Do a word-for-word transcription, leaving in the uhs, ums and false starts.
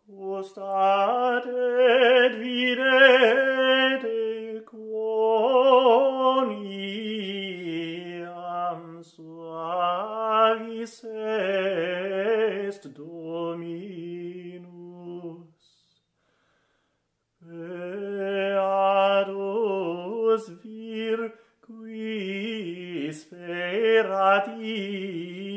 Gustate videte quoniam suavis est Dominus. Beatus vir qui sperat